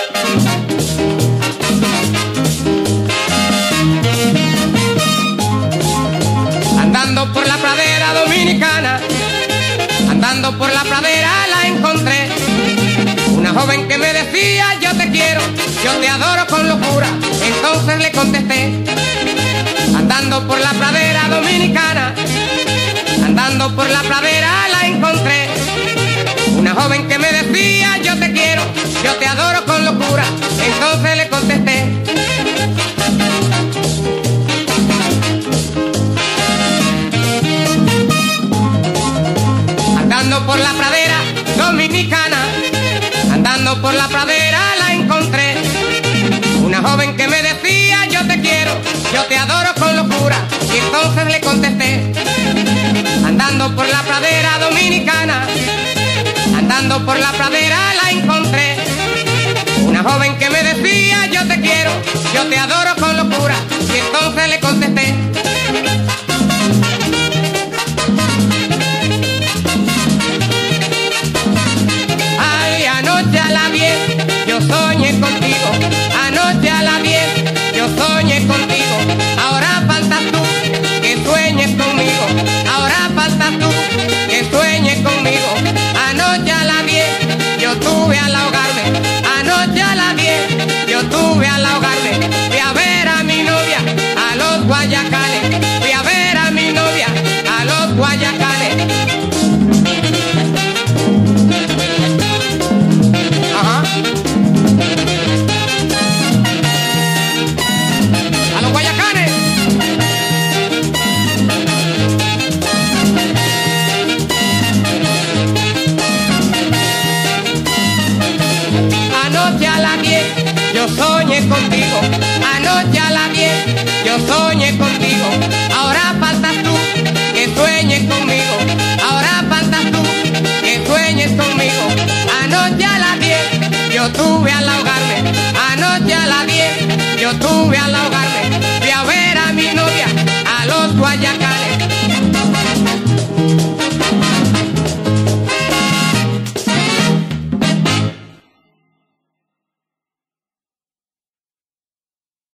Andando por la pradera dominicana, andando por la pradera la encontré. Una joven que me decía yo te quiero, yo te adoro con locura. Entonces le contesté. Andando por la pradera dominicana, andando por la pradera la encontré. Una joven que me decía yo te quiero, yo te adoro con locura. Entonces le contesté. Andando por la pradera dominicana, andando por la pradera la encontré. Una joven que me decía yo te quiero, yo te adoro con locura. Y entonces le contesté. Andando por la pradera dominicana, andando por la pradera la encontré. Una joven que me decía yo te quiero, yo te adoro con locura. Y entonces le contesté. Ay, anoche a las 10 yo soñé contigo. Anoche a las 10 yo soñé contigo. Ahora faltas tú que sueñes conmigo. Ahora faltas tú que sueñes conmigo. Anoche a las 10 yo tuve al ahogarme. Anoche a las 10 yo tuve al ahogarme. Fui a ver a mi novia a los Guayacanes. Fui a ver a mi novia a los Guayacanes. Ajá. A los Guayacanes. Anoche a las 10 yo soñé contigo. Anoche a las 10 yo soñé contigo. Ahora faltas